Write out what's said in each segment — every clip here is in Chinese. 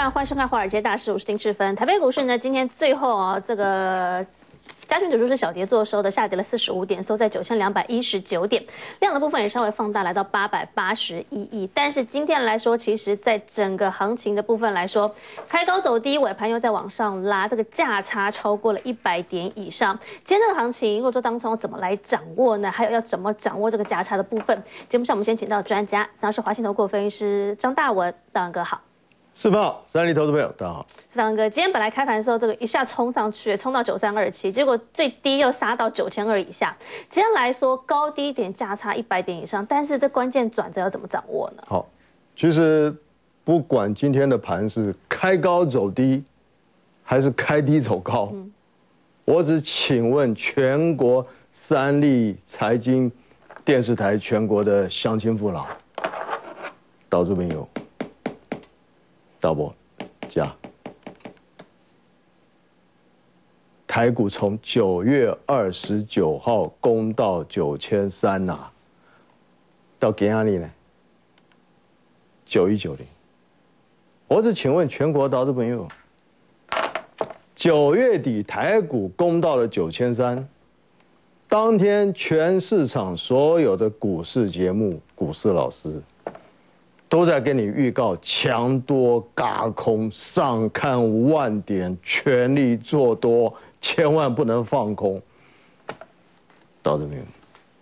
欢迎收看《华尔街大师》，我是丁志芬。台北股市呢，今天最后这个加权指数是小跌做收的，下跌了45点，收在9219点，量的部分也稍微放大，来到881亿。但是今天来说，其实在整个行情的部分来说，开高走低，尾盘又在往上拉，这个价差超过了100点以上。今天这个行情，如果说当中怎么来掌握呢？还有要怎么掌握这个价差的部分？节目上我们先请到专家，然后是华信投顾分析师张大文，大文哥好。 4分好，3立投资朋友大家好。 大文哥，今天本来开盘的时候，这个一下冲上去，冲到9327，结果最低又杀到9200以下。今天来说，高低点价差100点以上，但是这关键转折要怎么掌握呢？ 好，其实不管今天的盘是开高走低，还是开低走高，我只请问全国3立财经电视台全国的乡亲父老、岛主朋友。导播，加。台股从9月29号攻到9300呐，到今天呢9190。我只请问全国投资朋友，9月底台股攻到了9300，当天全市场所有的股市节目、股市老师。都在跟你预告强多轧空，上看5万点，全力做多，千万不能放空。到这边，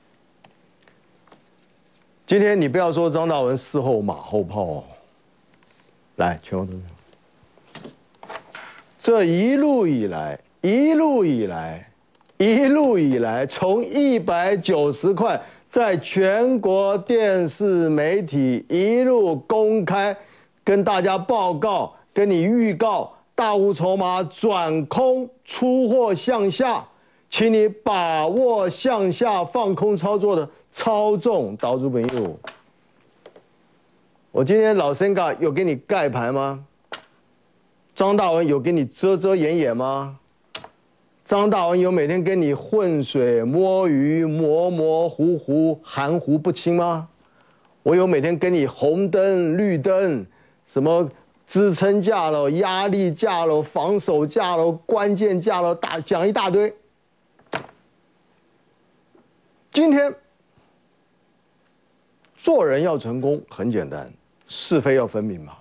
今天你不要说张大文事后马后炮哦。来，全国投资者，这一路以来，从190块。在全国电视媒体一路公开跟大家报告，跟你预告大户筹码转空出货向下，请你把握向下放空操作的操纵岛主朋友。我今天老森嘎有给你盖牌吗？张大文有给你遮遮掩掩吗？张大文有每天跟你浑水摸鱼、模模糊糊、含糊不清吗？我有每天跟你红灯、绿灯，什么支撑价了、压力价了、防守价了、关键价了，讲一大堆。今天做人要成功很简单，是非要分明嘛。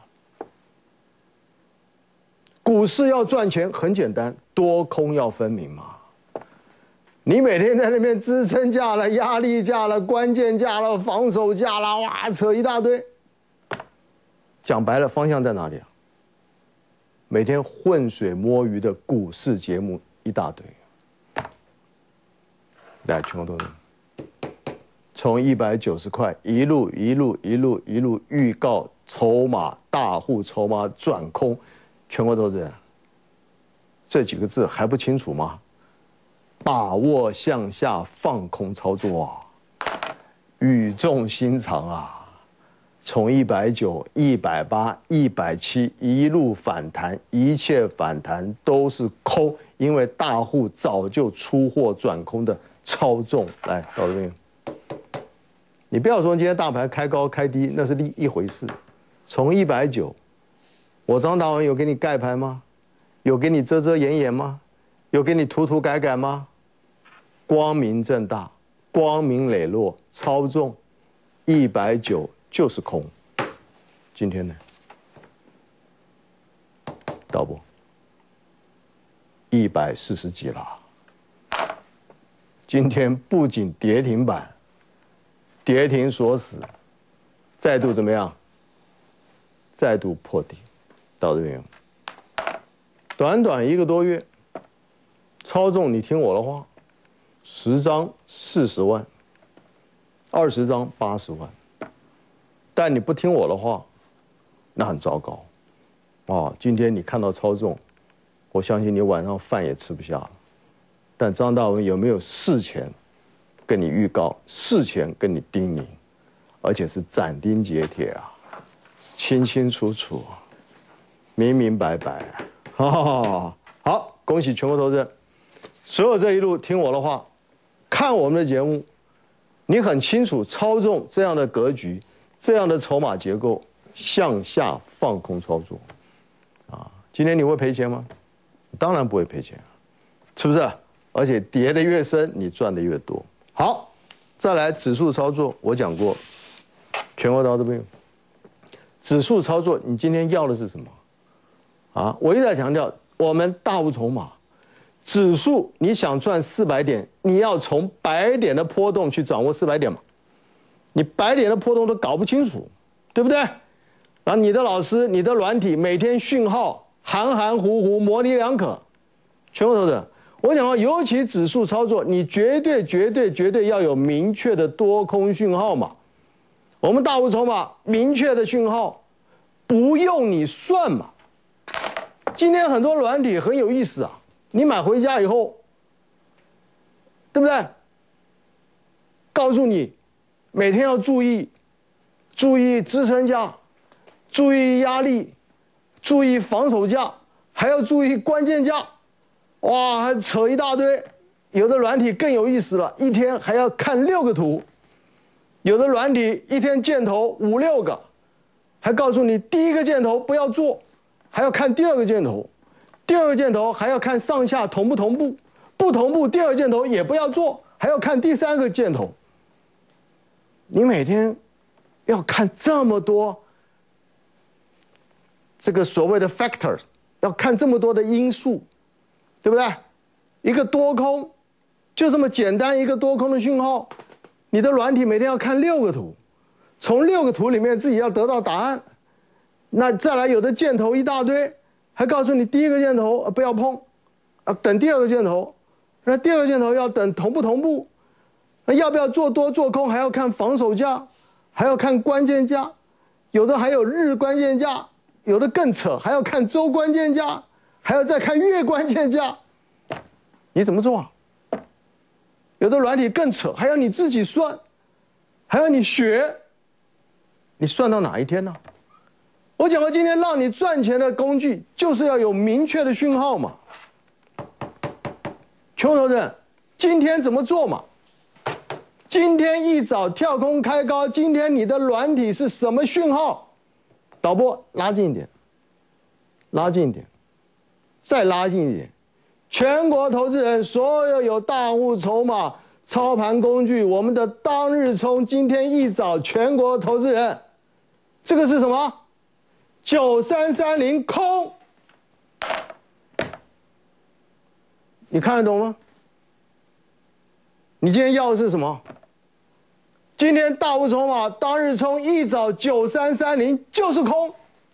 股市要赚钱很简单，多空要分明嘛。你每天在那边支撑价了、压力价了、关键价了、防守价了，哇，扯一大堆。讲白了，方向在哪里啊？每天浑水摸鱼的股市节目一大堆。来，全国投资人，从190块一路预告筹码大户筹码转空。全国投资人，这几个字还不清楚吗？把握向下放空操作啊，语重心长啊，从190、180、170一路反弹，一切反弹都是空，因为大户早就出货转空的操纵。来，到这边，你不要说今天大盘开高开低，那是一回事，从190。我张大文有给你盖牌吗？有给你遮遮掩掩吗？有给你涂改吗？光明正大，光明磊落，操纵190就是空。今天呢？导播140几了。今天不仅跌停板，跌停锁死，再度怎么样？再度破底。到这边，短短1个多月，操纵你听我的话，10张40万，20张80万，但你不听我的话，那很糟糕，啊！今天你看到操纵，我相信你晚上饭也吃不下了。但张大文有没有事前跟你预告，事前跟你叮咛，而且是斩钉截铁啊，清清楚楚。明明白白，好，恭喜全国投资人，所有这一路听我的话，看我们的节目，你很清楚操纵这样的格局，这样的筹码结构，向下放空操作。 今天你会赔钱吗？当然不会赔钱，是不是？而且跌得越深，你赚的越多。好，再来指数操作，我讲过，全国到这边，指数操作，你今天要的是什么？啊，我一直在强调，我们大户筹码，指数你想赚400点，你要从100点的波动去掌握400点嘛。你100点的波动都搞不清楚，对不对？然后你的老师、你的软体每天讯号含含糊糊、模棱两可，全国投资者，我讲过，尤其指数操作，你绝对要有明确的多空讯号嘛。我们大户筹码明确的讯号，不用你算嘛。今天很多软体很有意思啊，你买回家以后，对不对？告诉你每天要注意支撑价，注意压力，注意防守价，还要注意关键价，哇，还扯一大堆。有的软体更有意思了，一天还要看6个图，有的软体一天箭头5、6个，还告诉你第一个箭头不要做，还要看第二个箭头，第二个箭头还要看上下同不同步，不同步第二个箭头也不要做，还要看第3个箭头。你每天要看这么多这个所谓的 factors， 要看这么多的因素，对不对？一个多空就这么简单，一个多空的讯号，你的软体每天要看6个图，从6个图里面自己要得到答案。那再来有的箭头一大堆，还告诉你第一个箭头不要碰，等第二个箭头，那第二个箭头要等同不同步。那要不要做多做空，还要看防守价，还要看关键价，有的还有日关键价，有的更扯，还要看周关键价，还要再看月关键价。你怎么做啊？有的软体更扯，还要你自己算，还要你学，你算到哪一天呢？我讲过，今天让你赚钱的工具就是要有明确的讯号嘛。全国投资人，今天怎么做嘛？今天一早跳空开高，今天你的软体是什么讯号？导播拉近一点，拉近一点，再拉近一点。全国投资人，所有有大户筹码、操盘工具，我们的当日冲，今天一早全国投资人，这个是什么？9330空，你看得懂吗？你今天要的是什么？今天大户筹码当日冲一早9330就是空。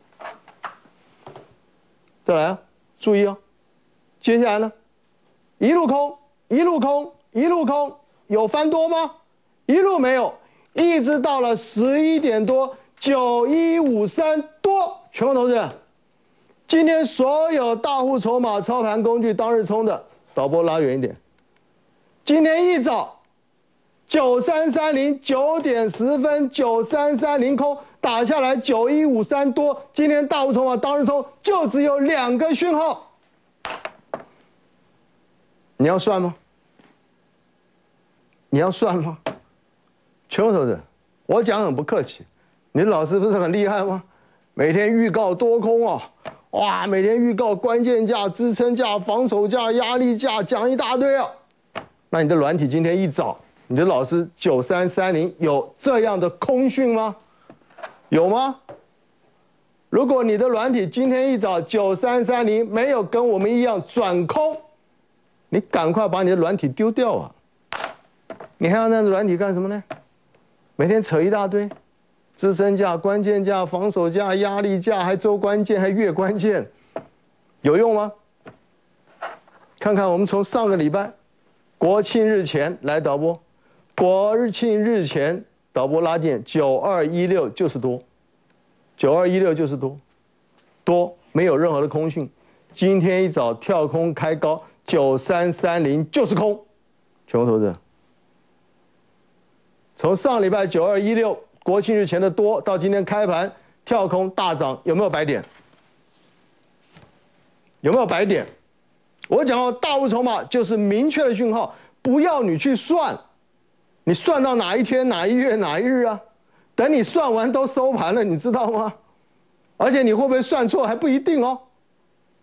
再来啊，注意啊，接下来呢，一路空，一路空，一路空，有翻多吗？一路没有，一直到了11点多，9153多。全国投资人，今天所有大户筹码操盘工具当日冲的，导播拉远一点。今天一早9330 9点10分9330空打下来9153多，今天大户筹码当日冲就只有2个讯号，你要算吗？你要算吗？全国投资人，我讲很不客气，你的老师不是很厉害吗？每天预告多空啊，哇，每天预告关键价、支撑价、防守价、压力价，讲一大堆啊。那你的软体今天一早，你的老师9330有这样的空讯吗？有吗？如果你的软体今天一早9330没有跟我们一样转空，你赶快把你的软体丢掉啊！你还要那软体干什么呢？每天扯一大堆，支撑价、关键价、防守价、压力价，还周关键，还月关键，有用吗？看看我们从上个礼拜国庆日前来导播，国庆日前导播拉近9216就是多，9216就是多，多没有任何的空讯。今天一早跳空开高9330就是空，全国投资人。从上礼拜9216国庆日前的多到今天开盘跳空大涨，有没有白点？有没有白点？我讲到大户筹码就是明确的讯号，不要你去算，你算到哪一天、哪一月、哪一日啊？等你算完都收盘了，你知道吗？而且你会不会算错还不一定哦。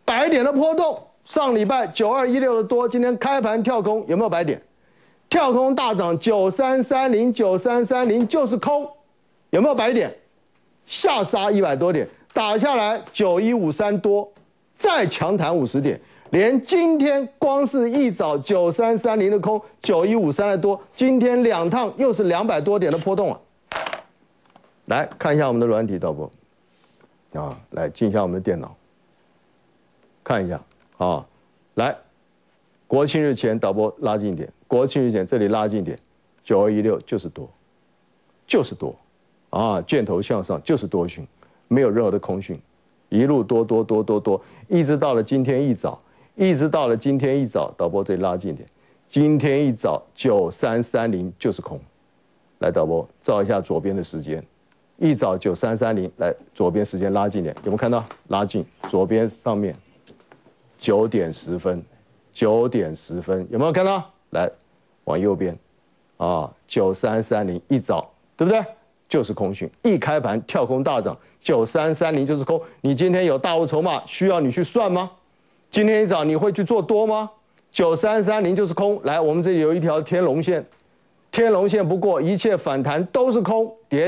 100点的波动。上礼拜9216的多，今天开盘跳空，有没有100点？跳空大涨9330，9330就是空，有没有100点？下杀100多点，打下来9153多，再强弹50点。连今天光是一早9330的空，9153的多，今天2趟又是200多点的波动啊！来看一下我们的软体导播，来进一下我们的电脑，看一下啊，来，国庆日前导播拉近一点，国庆日前这里拉近一点，9216就是多，就是多，箭头向上就是多讯，没有任何的空讯，一路多，一直到了今天一早。导播这里拉近一点，今天一早9330就是空。来，导播照一下左边的时间，一早9330，来左边时间拉近点，有没有看到？拉近，左边上面9点10分，9点10分，有没有看到？来，往右边，9330一早，对不对？就是空讯，一开盘跳空大涨，9330就是空。你今天有大户筹码，需要你去算吗？今天一早你会去做多吗？9330就是空。来，我们这里有一条天龙线，天龙线不过，一切反弹都是空，跌。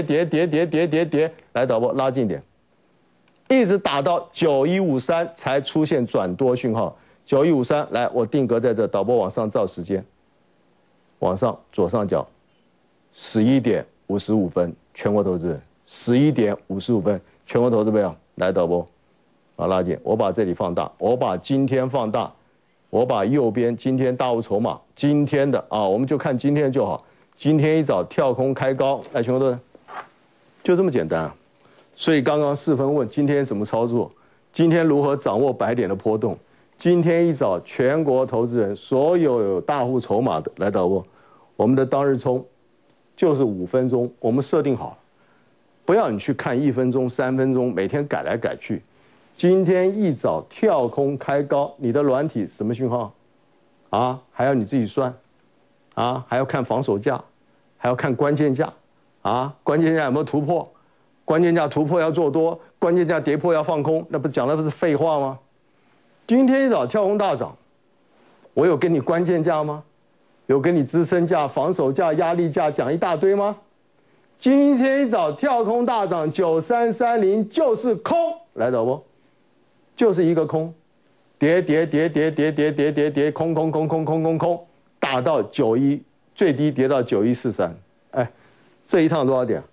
来，导播拉近点，一直打到9153才出现转多讯号。9153，来，我定格在这，导播往上照时间，往上左上角，11点55分，全国投资人，11点55分，全国投资朋友，来，导播。拉近，我把这里放大，我把今天放大，我把右边今天大户筹码今天的我们就看今天就好。今天一早跳空开高，来，全国投资人，就这么简单啊。所以刚刚4分问今天怎么操作，今天如何掌握100点的波动？今天一早全国投资人所有有大户筹码的，来，导播，我们的当日冲就是5分钟，我们设定好了，不要你去看1分钟、3分钟，每天改来改去。今天一早跳空开高，你的软体什么讯号？还要你自己算，还要看防守价，还要看关键价，关键价有没有突破？关键价突破要做多，关键价跌破要放空，那不讲的不是废话吗？今天一早跳空大涨，我有跟你关键价吗？有跟你支撑价、防守价、压力价讲一大堆吗？今天一早跳空大涨9330就是空，来，导播。就是一个空，跌，空，打到91，最低跌到9143，哎，这一趟多少点？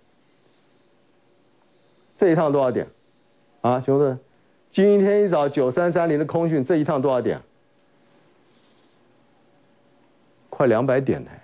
这一趟多少点？兄弟，今天一早9330的空讯，这一趟多少点？快200点呢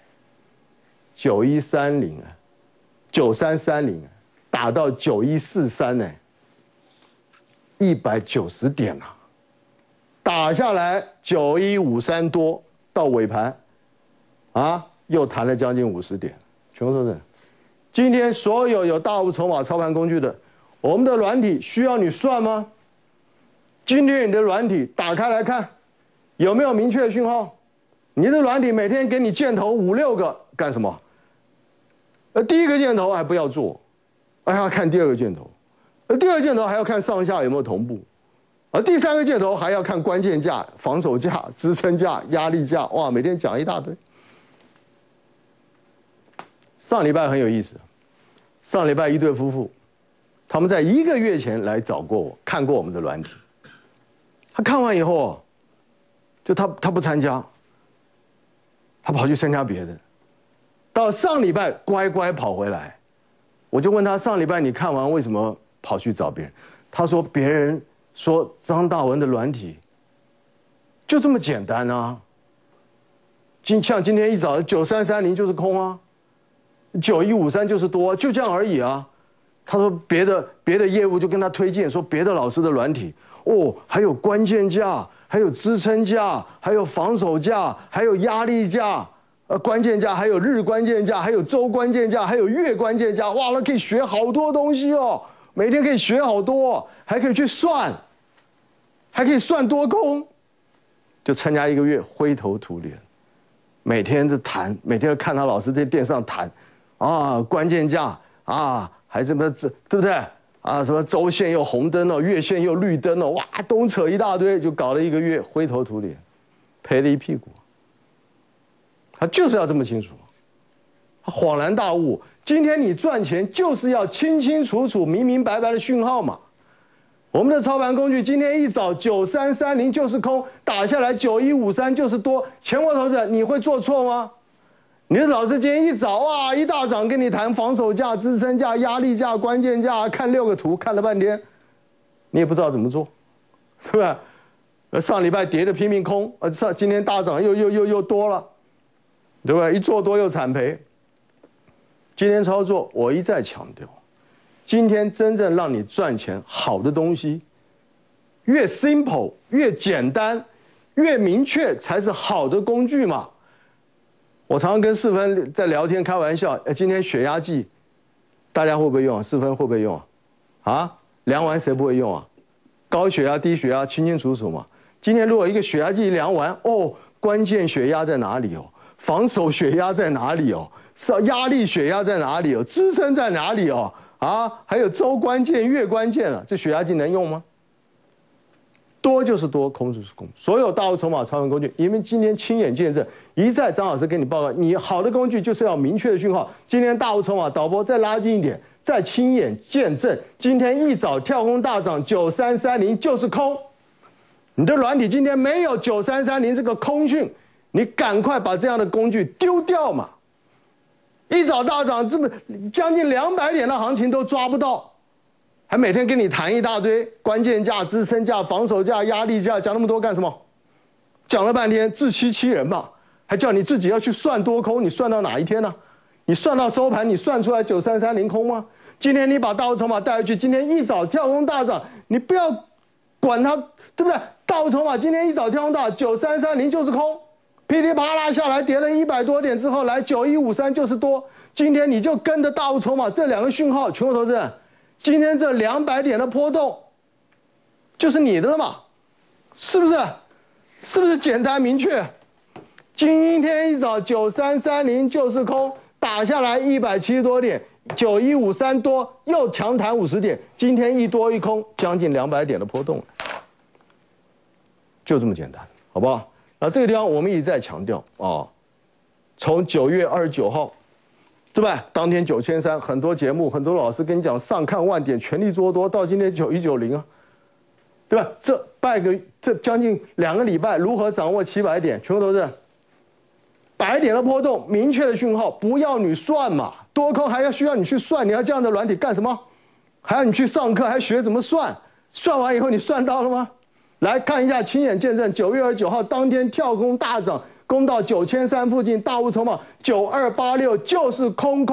，9130啊，9330打到9143呢。190点啊，打下来9153多，到尾盘，又弹了将近50点。全国投资人，今天所有有大户筹码操盘工具的，我们的软体需要你算吗？今天你的软体打开来看，有没有明确讯号？你的软体每天给你箭头5、6个干什么？第一个箭头还不要做，还要看第二个箭头。第二个箭头还要看上下有没有同步，第3个箭头还要看关键价、防守价、支撑价、压力价，哇，每天讲一大堆。上礼拜很有意思，上礼拜一对夫妇，他们在1个月前来找过我，看过我们的软体。他看完以后，就他不参加，他跑去参加别的。到上礼拜乖乖跑回来，我就问他上礼拜你看完为什么跑去找别人？他说别人说张大文的软体就这么简单啊，像今天一早9330就是空啊，9153就是多，就这样而已啊。他说别的业务就跟他推荐说别的老师的软体，还有关键价，还有支撑价，还有防守价，还有压力价，关键价，还有日关键价，还有周关键价，还有月关键价，哇，那可以学好多东西哦。每天可以学好多，还可以去算，还可以算多空，就参加1个月，灰头土脸，每天都谈，每天都看他老师在电视上谈，关键价还什么对不对？ 啊，什么周线又红灯哦，月线又绿灯哦，哇，东扯一大堆，就搞了1个月，灰头土脸，赔了一屁股。他就是要这么清楚，他恍然大悟，今天你赚钱就是要清清楚楚、明明白白的讯号嘛。我们的操盘工具今天一早9330就是空，打下来9153就是多，全国投资者你会做错吗？你的老师今天一早哇一大早跟你谈防守价、支撑价、压力价、关键价，看6个图看了半天，你也不知道怎么做，对吧？上礼拜跌的拼命空，今天大涨又多了，对不对？一做多又惨赔。今天操作我一再强调。今天真正让你赚钱好的东西，越 simple 越简单，越明确才是好的工具嘛。我常常跟世芬在聊天开玩笑，今天血压计，大家会不会用啊？世芬会不会用啊？啊，量完谁不会用啊？高血压、低血压清清楚楚嘛。今天如果一个血压计量完，哦，关键血压在哪里哦？防守血压在哪里哦？压力血压在哪里哦？支撑在哪里哦？啊，还有周关键、月关键了，这血压计能用吗？多就是多，空就是空。所有大户筹码操盘工具，你们今天亲眼见证，一再张老师跟你报告，你好的工具就是要明确的讯号。今天大户筹码导播再拉近一点，再亲眼见证，今天一早跳空大涨9330就是空。你的软体今天没有9330这个空讯，你赶快把这样的工具丢掉嘛。一早大涨，这么将近200点的行情都抓不到，还每天跟你谈一大堆关键价、支撑价、防守价、压力价，讲那么多干什么？讲了半天自欺欺人嘛，还叫你自己要去算多空，你算到哪一天呢？你算到收盘，你算出来9330空吗？今天你把大户筹码带回去，今天一早跳空大涨，你不要管它，对不对？大户筹码今天一早跳空大9330就是空。噼里啪啦下来，跌了100多点之后，来9153就是多。今天你就跟着大户筹码这2个讯号，全国投资人，今天这200点的波动，就是你的了嘛？是不是？是不是简单明确？今天一早9330就是空，打下来170多点，9153多，又强弹50点，今天一多一空，将近200点的波动，就这么简单，好不好？那这个地方我们一直在强调啊，从9月29号，对吧？当天9300，很多节目很多老师跟你讲上看万点，全力做多，到今天9190啊，对吧？这将近2个礼拜，如何掌握700点？全部都是100点的波动，明确的讯号，不要你算嘛，多空还要需要你去算，你要这样的软体干什么？还要你去上课，还学怎么算？算完以后你算到了吗？来看一下，亲眼见证9月29号当天跳空大涨，攻到9300附近，大户筹码9286就是空。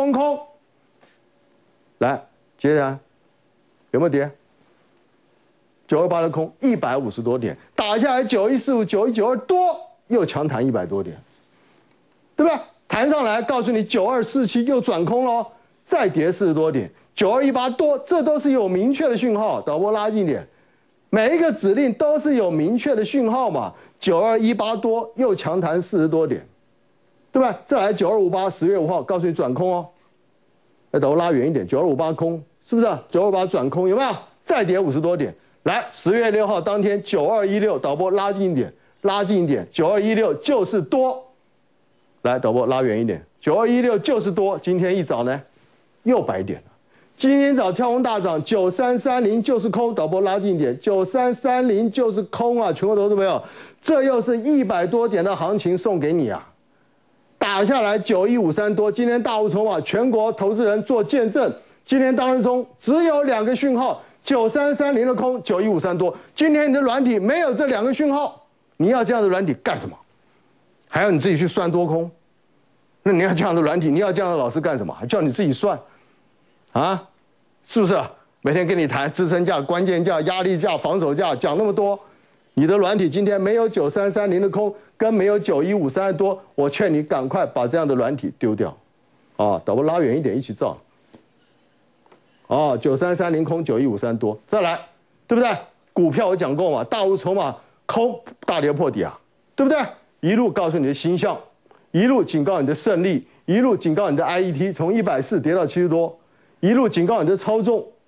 来，接着有没有跌？928的空150多点，打下来9145、9192多，又强弹100多点，对吧？弹上来告诉你9247又转空了，再跌40多点，9218多，这都是有明确的讯号。导播拉近点。每一个指令都是有明确的讯号嘛，9218多又强弹40多点，对吧？再来9258 10月5号告诉你转空哦，来，等我拉远一点，9258空是不是？928转空有没有？再跌50多点，来10月6号当天9216，导播拉近一点，9216就是多，来，导播拉远一点，9216就是多，今天一早呢又100点了。今天早跳空大涨9330就是空，导播拉近点，9330就是空啊！全国投资朋友，这又是100多点的行情送给你啊！打下来9153多，今天大户筹码全国投资人做见证，今天当日冲只有2个讯号，9330的空，9153多。今天你的软体没有这2个讯号，你要这样的软体干什么？还要你自己去算多空？那你要这样的软体，你要这样的老师干什么？还叫你自己算啊？是不是？每天跟你谈支撑价、关键价、压力价、防守价，讲那么多，你的软体今天没有9330的空，跟没有9153的多，我劝你赶快把这样的软体丢掉，啊，导播拉远一点一起照，啊，9330空9153多，再来，对不对？股票我讲过嘛，大户筹码空，大跌破底啊，对不对？一路告诉你的星象，一路警告你的胜利，一路警告你的 IET 从140跌到70多。一路警告你的操纵，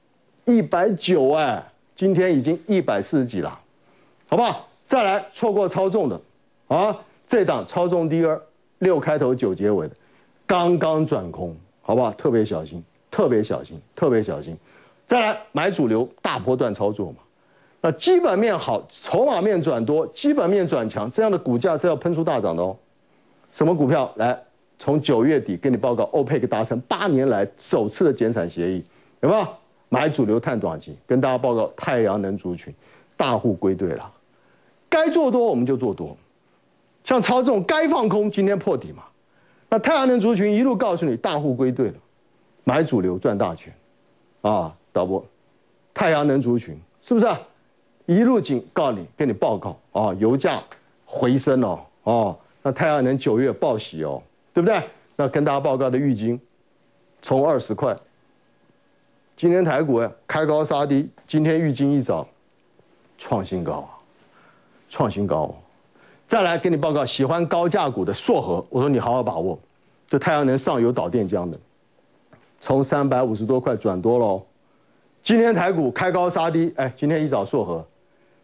190哎，今天已经140几了，好不好？再来错过超重的啊，这档超重第二6开头9结尾的，刚刚转空，好不好？特别小心，特别小心，特别小心。再来买主流大波段操作嘛，那基本面好，筹码面转多，基本面转强，这样的股价是要喷出大涨的哦。什么股票？来，从9月底跟你报告，OPEC 达成8年来首次的减产协议，有没有？买主流碳短期，跟大家报告太阳能族群，大户归队了，该做多我们就做多，像超重该放空，今天破底嘛。那太阳能族群一路告诉你，大户归队了，买主流赚大钱，啊，导播，太阳能族群是不是啊？一路告诉你，跟你报告啊，油价回升了哦，那太阳能9月报喜哦，对不对？那跟大家报告的玉晶，从20块。今天台股开高杀低，今天玉晶一早创新高啊，创新高哦。再来跟你报告，喜欢高价股的硕禾，我说你好好把握，就太阳能上游导电浆的，从350多块转多喽。今天台股开高杀低，哎，今天一早硕禾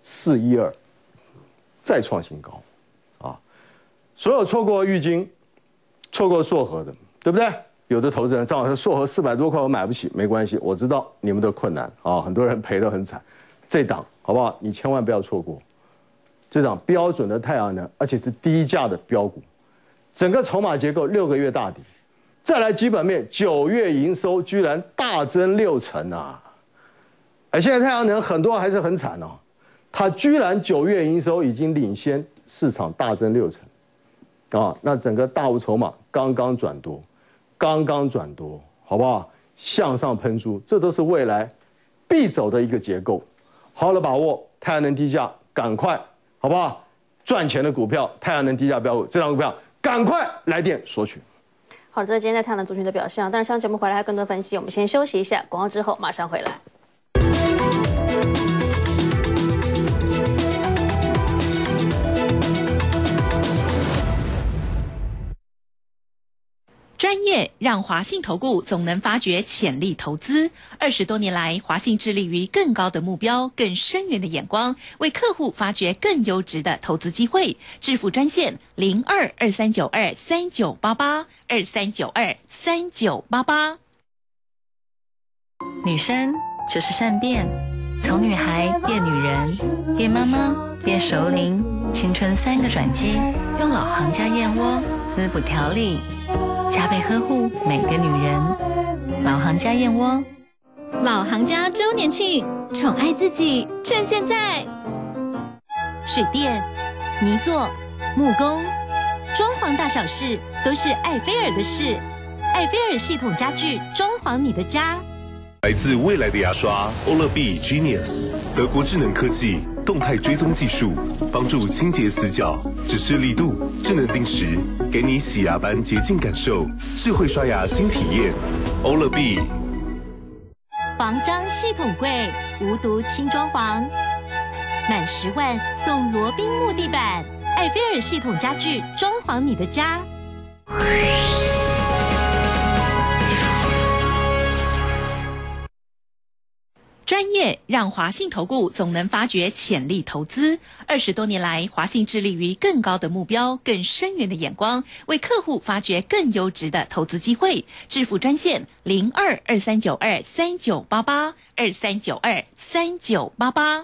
412，再创新高啊！所有错过玉晶、错过硕禾的，对不对？有的投资人正好是硕禾400多块，我买不起，没关系，我知道你们的困难啊，很多人赔得很惨。这档好不好？你千万不要错过，这档标准的太阳能，而且是低价的标股，整个筹码结构6个月大底，再来基本面，9月营收居然大增60%啊！哎，现在太阳能很多还是很惨哦，它居然9月营收已经领先市场大增60%，啊，那整个大户筹码刚刚转多。刚刚转多，好不好？向上喷出，这都是未来必走的一个结构。好好的把握太阳能低价，赶快，好不好？赚钱的股票，太阳能低价标股，这张股票赶快来电索取。 好，这是今天在太阳能族群的表现啊。但是上节目回来还有更多分析，我们先休息一下，广告之后马上回来。 专业让华信投顾总能发掘潜力投资。20多年来，华信致力于更高的目标、更深远的眼光，为客户发掘更优质的投资机会。致富专线02-2392-3988，2392-3988。 女生就是善变，从女孩变女人，变妈妈，变熟龄，青春3个转机，用老行家燕窝滋补调理。加倍呵护每个女人，老行家燕窝， 老行家周年庆，宠爱自己，趁现在！ 水电、泥作、木工、装潢大小事都是艾菲尔的事。艾菲尔系统家具，装潢你的家。 来自未来的牙刷欧乐 B Genius， 德国智能科技，动态追踪技术，帮助清洁死角，指示力度，智能定时，给你洗牙般洁净感受，智慧刷牙新体验。欧乐 B。 防蟑系统柜，无毒轻装潢，满10万送罗宾木地板。艾菲尔系统家具，装潢你的家。专业让华信投顾总能发掘潜力投资。20多年来，华信致力于更高的目标、更深远的眼光，为客户发掘更优质的投资机会。致富专线02-2392-3988，2392-3988。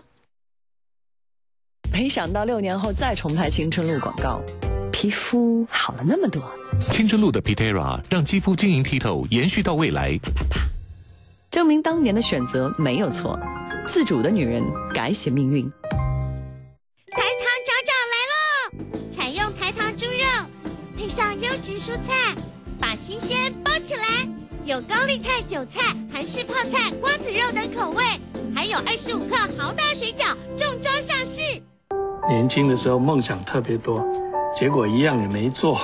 没想到6年后再重拍青春露广告，皮肤好了那么多。 青春露的 Pitera 让肌肤晶莹剔透，延续到未来。 证明当年的选择没有错，自主的女人改写命运。 台糖角角来喽！采用台糖猪肉，配上优质蔬菜，把新鲜包起来。有高丽菜、韭菜、韩式泡菜、瓜子肉等口味，还有25克豪大水饺重装上市。 年轻的时候梦想特别多，结果一样也没做。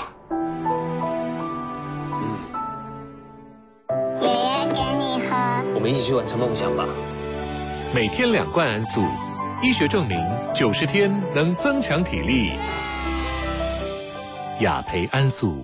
我们一起去完成梦想吧。 每天2罐安素，医学证明90天能增强体力。雅培安素。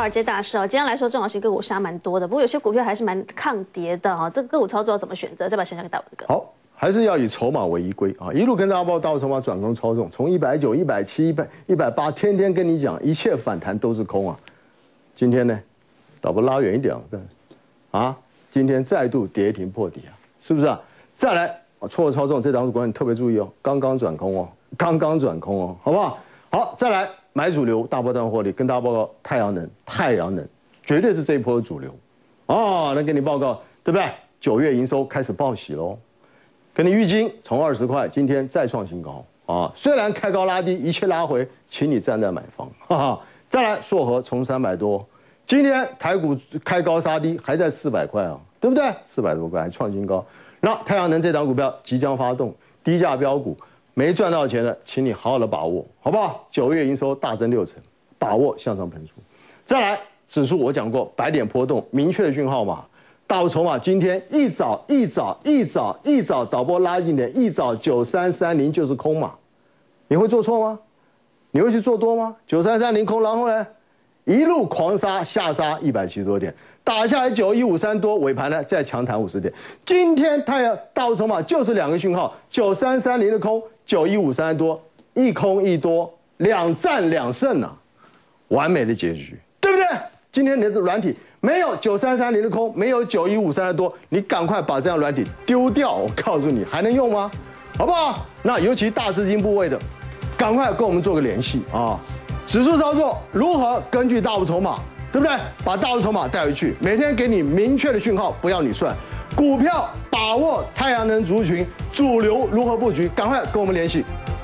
尔街大事哦，今天来说中小型个股杀蛮多的，不过有些股票还是蛮抗跌的哈。这个个股操作要怎么选择？再把时间交给大文哥。 好，还是要以筹码为依归啊，一路跟大家报大户筹码转空操纵，从190、170、180，天天跟你讲，一切反弹都是空啊。今天呢，导播拉远一点啊，今天再度跌停破底啊，是不是啊？再来，错误操纵这档股股你特别注意哦，刚刚转空哦，刚刚转空哦，好不好？好，再来买主流大波段获利，跟大家报告太阳能绝对是这一波的主流哦，能给你报告对不对？9月营收开始报喜喽，给你预金从20块，今天再创新高啊！虽然开高拉低，一切拉回，请你站在买方，哈哈。再来，硕禾从300多，今天台股开高杀低，还在400块啊，对不对？400多块还创新高。那太阳能这档股票即将发动，低价标股，没赚到钱的，请你好好的把握，好不好？9月营收大增60%，把握向上喷出。再来，指数我讲过，100点波动，明确的讯号嘛。大户筹码今天一早，导播拉近点，一早9330就是空嘛，你会做错吗？你会去做多吗？9330空，然后呢，一路狂杀下杀170多点，打下来9153多，尾盘呢再强弹50点。今天大户筹码就是2个讯号，9330的空，9153多，一空一多，2战2胜啊，完美的结局，对不对？今天你的软体没有9330的空，没有9153的多，你赶快把这样软体丢掉，我告诉你还能用吗？好不好？那尤其大资金部位的，赶快跟我们做个联系啊！指数操作如何根据大户筹码，对不对？把大户筹码带回去，每天给你明确的讯号，不要你算。股票把握太阳能族群主流如何布局，赶快跟我们联系。